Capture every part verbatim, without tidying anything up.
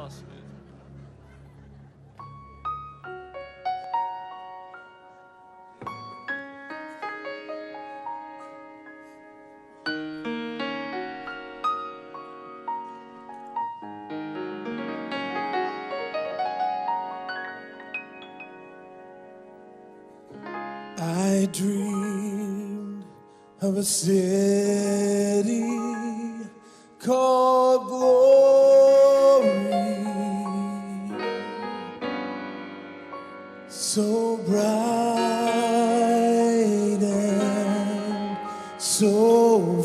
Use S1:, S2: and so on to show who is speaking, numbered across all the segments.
S1: awesome.
S2: I dreamed of a city called glory, so bright and so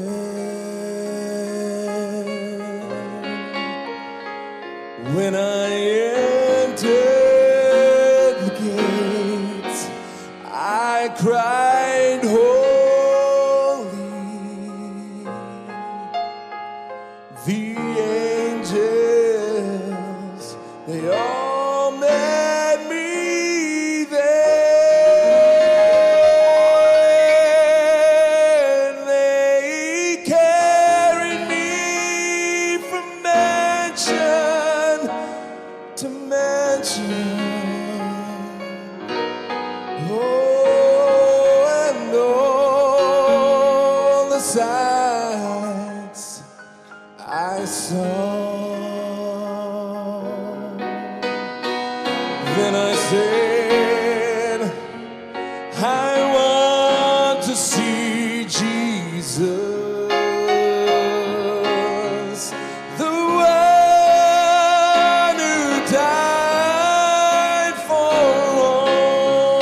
S2: fair. When I entered the gates, I cried holy. The angels, they all met me there. They carried me from mansion to mansion. Oh, and all the sights I saw. Then I said, I want to see Jesus, the one who died for all.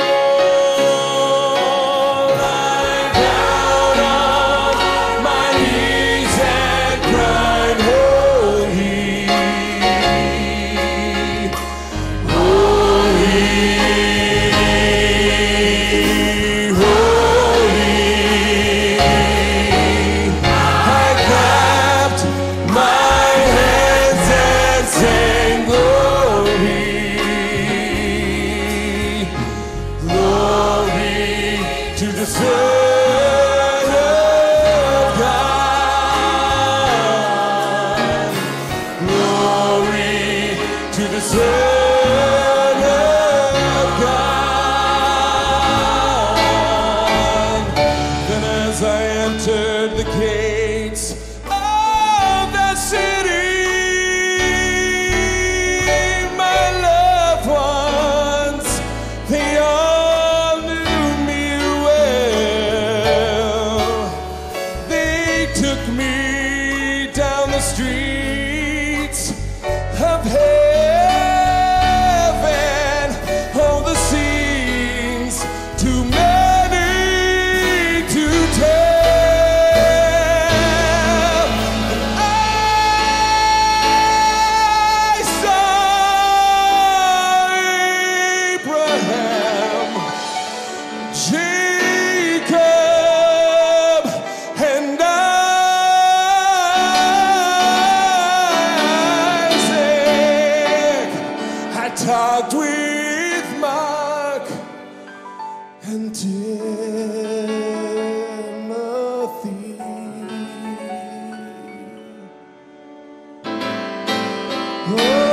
S2: I bowed on my knees and cried, holy, holy, holy. I clapped my hands and sang glory, glory to the Son of God, glory to the Son of God. Then as I entered the gates of the city, my loved ones, they all knew me well. They took me down the streets of heaven, all the scenes too many to tell. And I saw Abraham, Jacob, and Isaac. I talked with Mark and Timothy. Oh,